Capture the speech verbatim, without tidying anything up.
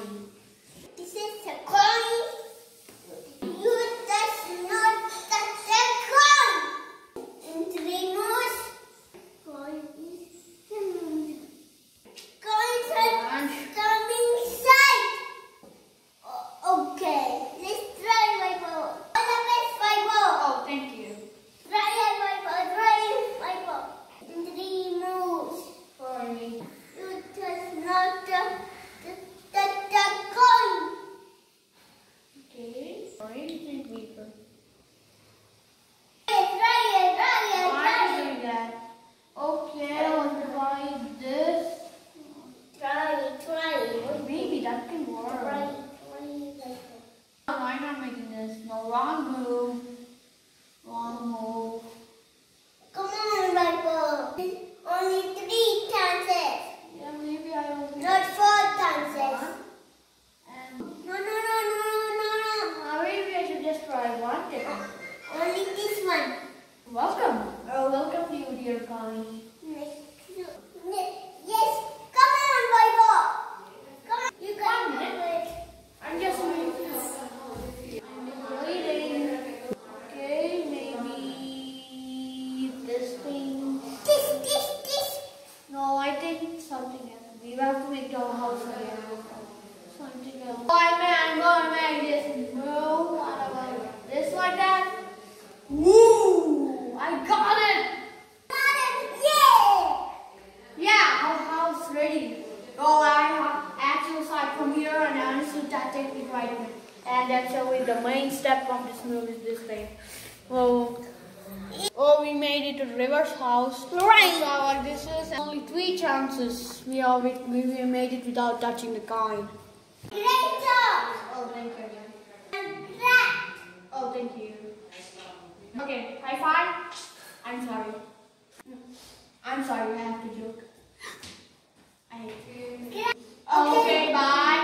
coin. This is a coin. You does not touch the coin. In three moves, coin is coming. Coins are coming side. O- okay, let's try my ball. All the best, my ball. Oh, thank you. Try it, my ball. Try it, my ball. In three moves. Sorry. You does not touch the, the, the coin. Okay. Sorry, thank me for. Try it, try it, try it, Why try are you it. doing that? Okay, I'll try this. Try it, try it. Maybe that can work. Try it, try it like that. Why not making this? No, wrong move. Wrong move. Come on, Michael. Only three chances, Yeah, maybe I will. not four chances. And No, no, no, no, no, no. uh, maybe I should just try one thing. Only this one. Welcome. Oh, welcome to you, dear Connie. Yes, come on, Michael. Come on. You got One minute. it. I'm just waiting. I'm just waiting. Okay, maybe this thing. This, this, this. No, I think something else. We have to make the house again. Something else. Oh, I man, I'm gonna make this move. What about this like that? Woo! I got it! Got it. Yeah. Yeah, our house ready. Oh, I have actual side from here and I understood that technique right away. And actually the main step of this move is this thing. Oh, oh we made it to River's house. Right. So this is only three chances. We are we, we made it without touching the coin. Great job. Oh, thank you. Congrats. Oh, thank you. Okay, high five. I'm sorry. I'm sorry, I have to joke. I hate you. Okay. Okay, bye.